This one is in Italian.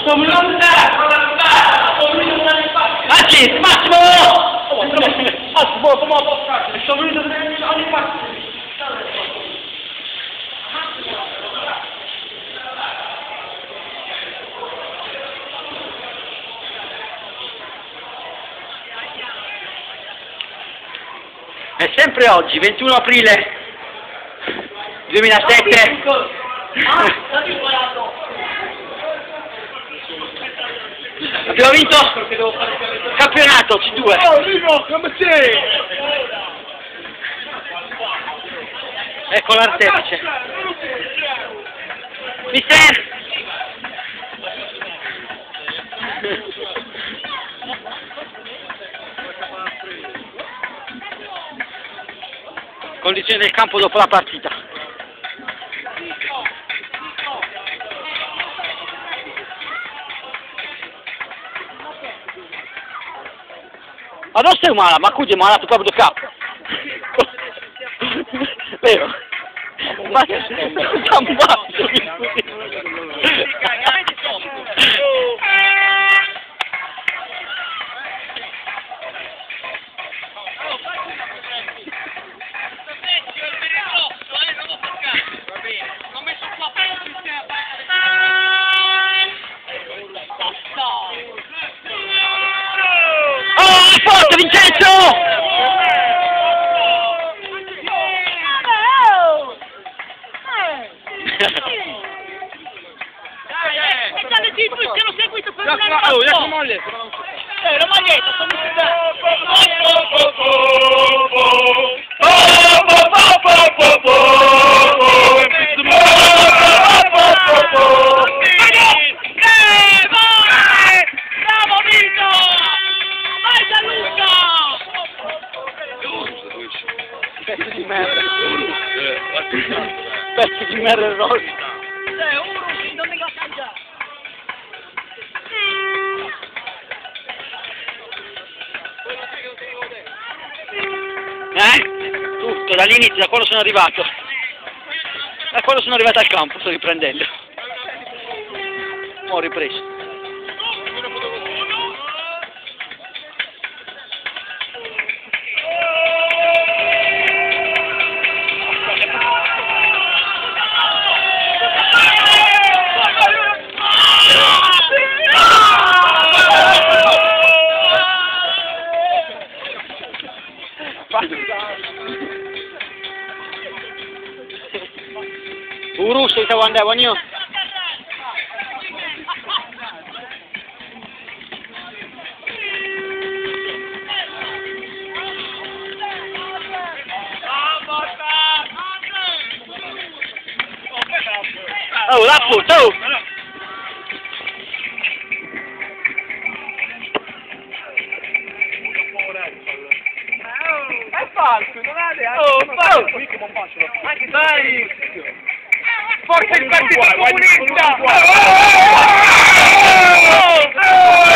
Anzi, Massimo! Massimo, come ho sto venuto ogni parte. È sempre oggi, 21 aprile 2007. Abbiamo vinto il campionato C2. Oh, Nino, come sei? Ecco l'artefice. Mister! Condizione del campo dopo la partita. Ma non sei umana, ma qui è malato proprio do capo. Vero? Ma cosa ammazzo, mi scusi. Forte Vincenzo! Ti hanno seguito per La maglietta, sono bravo Vito! Vai Gianluca! Pezzo di merda. Pezzo di merda il rosso. Non mi va a cangiare. Tutto, dall'inizio, da quando sono arrivato. Da quando sono arrivato al campo, sto riprendendo. Ho ripreso. Urus itu wanda wanyo. Oh, lapo, tuh. È falso, non ha neanche... Oh, falso! Qui come faccio? Anche dai! Forza il partito comunista!